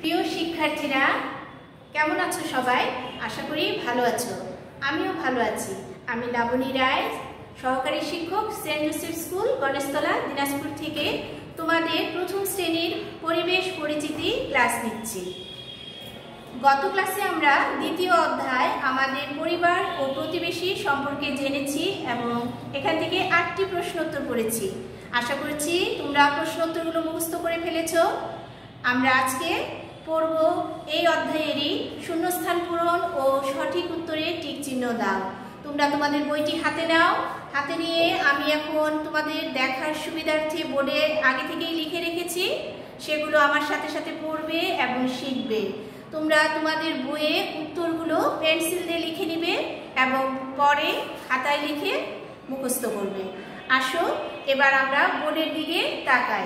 প্রিয় শিক্ষার্থীরা, কেমন আছো সবাই? আশা করি ভালো আছো। আমিও ভালো আছি। আমি লাবণী রায়, সহকারী শিক্ষক, Saint Joseph school, Ganeshtala, Dinajpur থেকে তোমাদের প্রথম শ্রেণীর পরিবেশ পরিচিতি ক্লাস নিচ্ছি। গত ক্লাসে আমরা দ্বিতীয় অধ্যায় আমাদের পরিবার ও প্রতিবেশী সম্পর্কে জেনেছি এবং এখান থেকে 8টি প্রশ্নোত্তর করেছি। আশা করছি তোমরা প্রশ্নোত্তরগুলো মুখস্থ করে ফেলেছ। আমরা আজকে পড়ব এই অধ্যায়েরই শূন্যস্থান পূরণ ও সঠিক উত্তরে টিক চিহ্ন দাও। তোমরা তোমাদের বইটি হাতে নাও। হাতে নিয়ে আমি এখন তোমাদের দেখার সুবিধার্থে বোর্ডে আগে থেকেই লিখে রেখেছি, সেগুলো আমার সাথে সাথে পড়বে এবং শিখবে। তোমরা তোমাদের বইয়ে উত্তরগুলো পেন্সিল দিয়ে লিখে নিবে এবং পরে খাতায় লিখে মুখস্থ করবে। আসো এবার আমরা বোর্ডের দিকে তাকাই।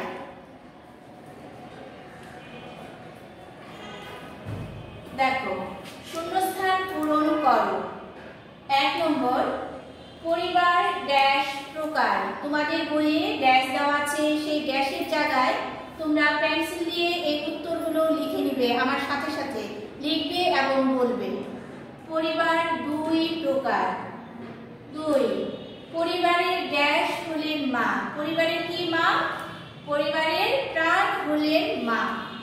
দেখো, শূন্যস্থান পূরণ করো। 1 নম্বর, পরিবার ড্যাশ প্রকার। তোমাদের বইয়ে ড্যাশ দেওয়া আছে, সেই ড্যাশের জায়গায় তোমরা পেন্সিল দিয়ে এই উত্তরগুলো লিখে নিবে, আমার সাথে সাথে লিখবে এবং বলবে। পরিবার 2 প্রকার। 2, পরিবারের ড্যাশ হলেন মা। পরিবারের কি মা? পরিবারের প্রাণ হলেন মা।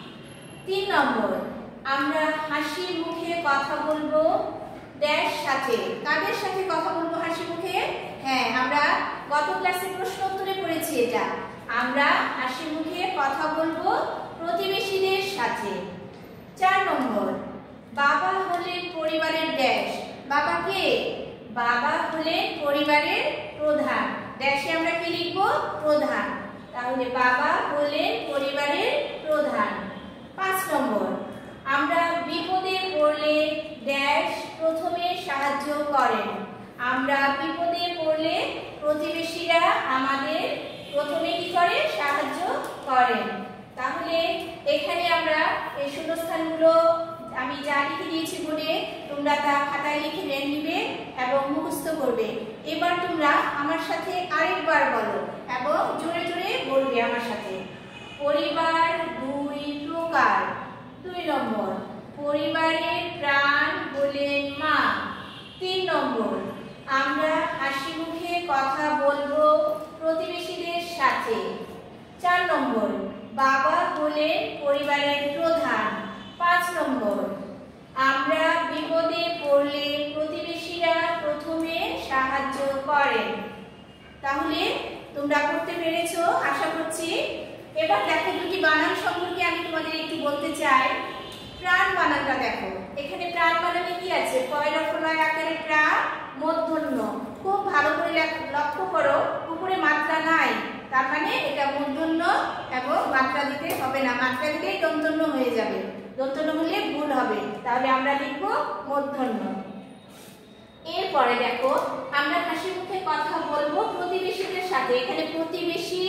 3 নম্বর, আমরা হাসি মুখে কথা বলবো ড্যাশ সাথে। কাদের সাথে কথা বলবো হাসি মুখে? হ্যাঁ, আমরা গত ক্লাসে প্রশ্ন উত্তরে পড়েছি এটা। আমরা হাসি মুখে কথা বলবো প্রতিবেশীদের সাথে। 4 নম্বর, বাবা হলেন পরিবারের ড্যাশ। বাবা কে? বাবা হলেন পরিবারের প্রধান। ড্যাশে আমরা কি লিখবো? প্রধান। তাহলে বাবা হলেন পরিবারের প্রধান। 5 নম্বর, আমরা বিপদে পড়লে ড্যাশ প্রথমে সাহায্য করেন। আমরা বিপদে পড়লে প্রতিবেশীরা আমাদের প্রথমে কি করে? সাহায্য করেন। তাহলে এখানে আমরা এই শূন্যস্থানগুলো আমি যা লিখে দিয়েছি বোর্ডে, তোমরা তা খাতায় লিখে নিবে এবং মুখস্থ করবে। এবার তোমরা আমার সাথে আরেকবার বলো এবং জোরে জোরে বলবে আমার সাথে। পরিবার 2 প্রকার। 2 নম্বর, পরিবারের প্রাণ হলেন মা। 3 নম্বর, আমরা হাসি মুখে কথা বলবো প্রতিবেশীদের সাথে। 4 নম্বর, বাবা হলেন পরিবারের প্রধান। 5 নম্বর, আমরা বিপদে পড়লে প্রতিবেশীরা প্রথমে সাহায্য করেন। তাহলে তোমরা করতে পেরেছো আশা করছি। এবার দেখো, দুটি বানান সম্পর্কে আমি তোমাদের একটু বলতে চাই। প্রাণ বানানটা দেখো, এখানে প্রাণ বানানে কি আছে? পয়লা ফলায় আকারে প্রা, মূর্ধন্য। খুব ভালো করে লক্ষ্য করো, উপরে মাত্রা নাই, তার মানে এটা মূর্ধন্য এবং মাত্রা দিতে হবে না। মাত্রা দিলেই দন্তন্য হয়ে যাবে, দন্তন্য হলে ভুল হবে। তাহলে আমরা লিখবো মূর্ধন্য। এরপরে দেখো, আমরা হাসি মুখে কথা বলবো প্রতিবেশীদের সাথে। এখানে প্রতিবেশী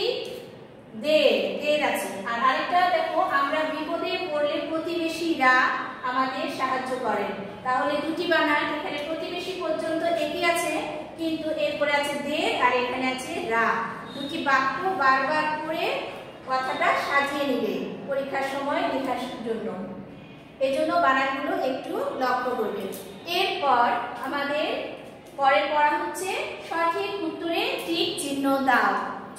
দের আছে। আর আরেকটা দেখো, আমরা বিপদে পড়লে প্রতিবেশীরা আমাদের সাহায্য করেন। তাহলে দুটি বানান, এখানে প্রতিবেশী পর্যন্ত একই আছে, কিন্তু এরপরে আছে দের আর এখানে আছে রা। দুটি বাক্য বারবার করে কথাটা সাজিয়ে নিবে পরীক্ষার সময় লেখার জন্য। এজন্য বানানগুলো একটু লক্ষ্য করবে। এরপর আমাদের পরে পড়া হচ্ছে সঠিক উত্তরে টিক চিহ্ন দাও।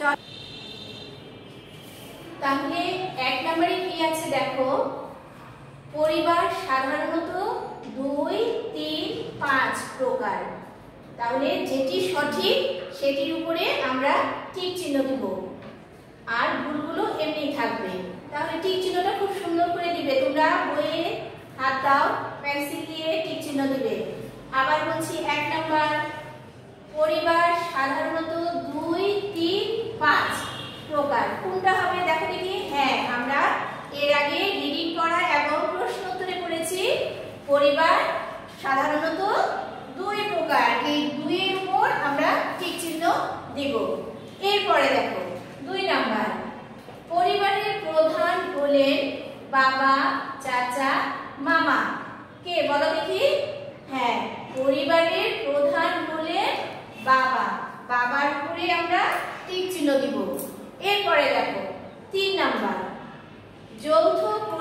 তাহলে 1 নম্বরে কি আছে দেখো, পরিবার সাধারণত 2, 3, 5 প্রকার। তাহলে যেটি সঠিক সেটির উপরে আমরা টিক চিহ্ন দিব, আর ভুলগুলো এমনি থাকবে। তাহলে টিক চিহ্নটা খুব সুন্দর করে দিবে। তোমরা বইয়ে হাত দাও, পেন্সিল দিয়ে টিক চিহ্ন দিবে। আবার বলছি, 1 নম্বর, পরিবার সাধারণত 2, 3, 5 প্রকার। কোনটা হবে দেখো দেখি? হ্যাঁ, আমরা এর আগে রিডিং পড়া এবং প্রশ্ন উত্তরে পড়েছি পরিবার সাধারণত 2 প্রকার। এই 2 এর উপর আমরা টিক চিহ্ন দেব। এরপরে দেখো 2 নাম্বার, পরিবারের প্রধান হলেন বাবা, চাচা, মামা। কে বলো দেখি? হ্যাঁ, পরিবারের প্রধান হলেন বাবা। বাবার উপরে আমরা টিক চিহ্ন দিব। এরপরে দেখো 3 নাম্বার, যৌথ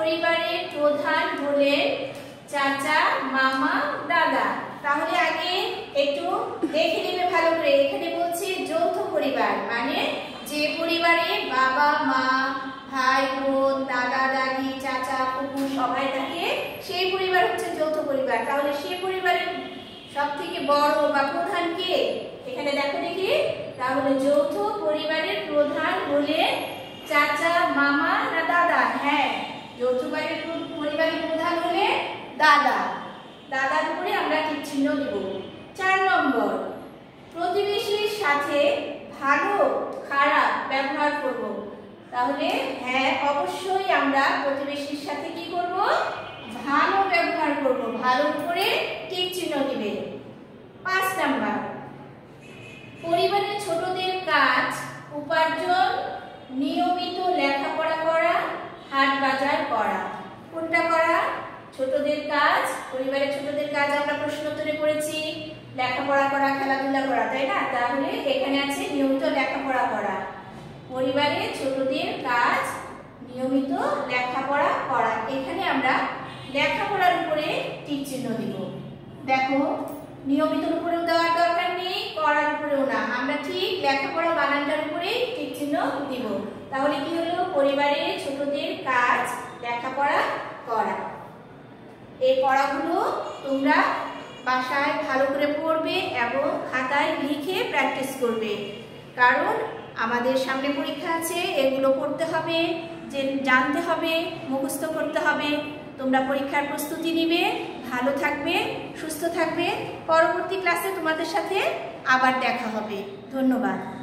পরিবারের প্রধান হলেন চাচা, মামা, দাদা। তাহলে আগে একটু দেখে নেবে ভালো করে। এখানে বলছে যৌথ পরিবার, মানে যে পরিবারে বাবা, মা, ভাই, বোন, দাদা, দাদি, চাচা, ফুফু সবাই থাকে, সেই পরিবার হচ্ছে যৌথ পরিবার। তাহলে সেই পরিবারের সবথেকে বড় বা প্রধান কে? এখানে দেখো দেখি। তাহলে যৌথ পরিবারের প্রধান হলেন চাচা, মামা না দাদা? হ্যাঁ, যৌথ পরিবারের প্রধান হলে দাদা। দাদার উপরে আমরা টিক চিহ্ন দেব। 4 নম্বর, প্রতিবেশীর সাথে ভালো খারাপ ব্যবহার করব। তাহলে হ্যাঁ, অবশ্যই আমরা প্রতিবেশীর সাথে কি করব? ভালো ব্যবহার করব। ভালো উপরে টিক চিহ্ন দিবে। 5 নাম্বার, পরিবারের ছোটদের কাজ উপার্জন, নিয়মিত লেখাপড়া করা, হাট বাজার করা। কোনটা করা? ছোটদের কাজ। পরিবারের ছোটদের কাজ আমরা প্রশ্নোত্তরে পড়েছি লেখাপড়া করা, খেলাধুলা করা, তাই না? তাহলে এখানে আছে নিয়মিত লেখাপড়া করা। পরিবারের ছোটদের কাজ নিয়মিত লেখাপড়া করা। এখানে আমরা লেখাপড়ার উপরে টিক চিহ্ন দিব। দেখো, নিয়মিতর উপরেও দেওয়ার দরকার নেই, করার উপরেও না, আমরা ঠিক লেখাপড়া বানানটার উপরে টিক চিহ্ন দিব। তাহলে কি হলো? পরিবারের ছোটদের কাজ লেখাপড়া করা। এই পড়াগুলো তোমরা বাসায় ভালো করে পড়বে এবং খাতায় লিখে প্র্যাকটিস করবে, কারণ আমাদের সামনে পরীক্ষা আছে। এগুলো পড়তে হবে, জানতে হবে, মুখস্থ করতে হবে। তোমরা পরীক্ষার প্রস্তুতি নিবে, ভালো থাকবে, সুস্থ থাকবে। পরবর্তী ক্লাসে তোমাদের সাথে আবার দেখা হবে। ধন্যবাদ।